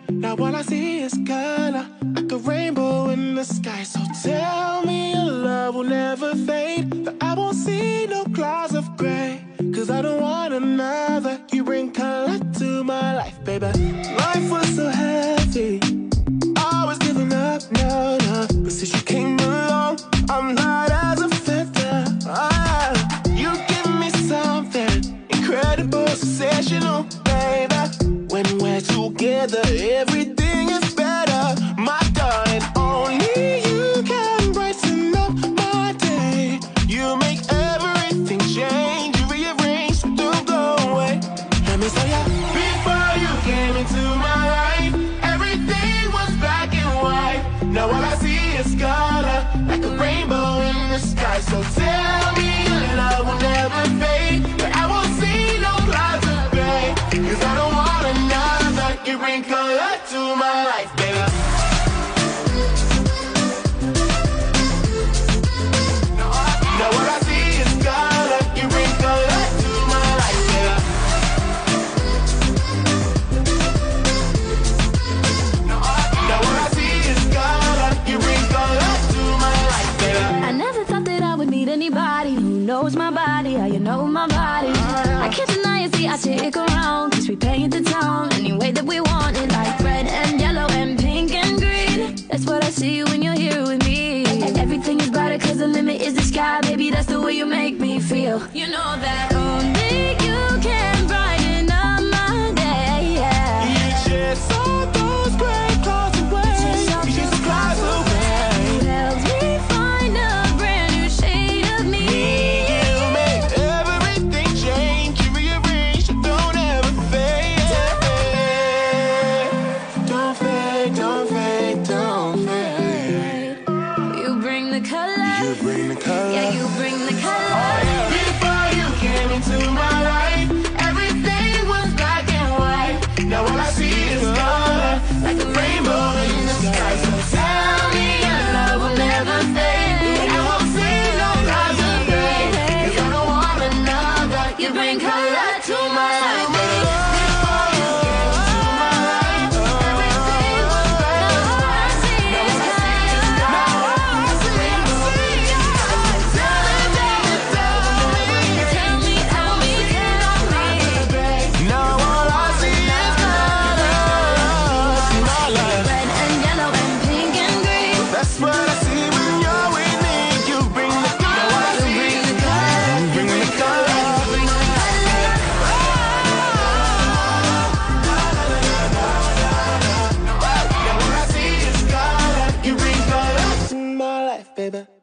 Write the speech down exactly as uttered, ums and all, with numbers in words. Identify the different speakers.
Speaker 1: Now all I see is color, like a rainbow in the sky. So tell me your love will never fade, that I won't see no clouds of gray. Cause I don't want another. You bring color to my life, baby. Life was so heavy, I was giving up, no, no. But since you came along, I'm light as a feather. Ah, you give me something incredible, sensational, baby. When we're together, everything is better. My darling, only you can brighten up my day. You make everything change, you rearrange, so don't go away. Let me tell ya, before you came into my life, everything was black and white. Now all I see is color, like a rainbow in the sky. So tell me your love will never fade, but I won't see no clouds of gray. Cause I don't want another. You bring color to my life, baby. Now all I see is color, you bring color to my life, baby. Now all I see is color, you bring color to my life, baby.
Speaker 2: I never thought that I would meet anybody who knows my body, how you know my body. I can't deny it, see I stick around, cause we paint the town any way that we want it, like red and yellow and pink and green. That's what I see when you're here with me. Everything is brighter cause the limit is the sky. Baby, that's the way you make me feel. You know that only you can brighten up my day, yeah.
Speaker 1: You chase all those gray clouds away. You chase the clouds away.
Speaker 2: Helps me find a brand new shade of me.
Speaker 1: You make everything change, you rearrange, so don't ever fade. Don't fade, don't fade, don't fade.
Speaker 2: You bring the color.
Speaker 1: You bring the color.
Speaker 2: Yeah, you bring the color.
Speaker 1: Before you came into my life, everything was black and white. Now all I see is color, like a rainbow in the sky. So tell me your love will never fade, and I won't see no clouds of gray. Cause I don't want another.
Speaker 2: You bring color to my life.
Speaker 1: Before you came into my life, everything was black and white. Now all I see is color, like a rainbow in the sky. So tell me, tell me, tell me,
Speaker 2: Tell me, tell me, tell me.
Speaker 1: now all I see is color in my life.
Speaker 2: Red and yellow and pink and green.
Speaker 1: That's what I see when you're with me. You bring the color.
Speaker 2: You bring the color.
Speaker 1: You bring the color.
Speaker 2: Bring the color.
Speaker 1: Now all I see is color. You bring color to my life, baby.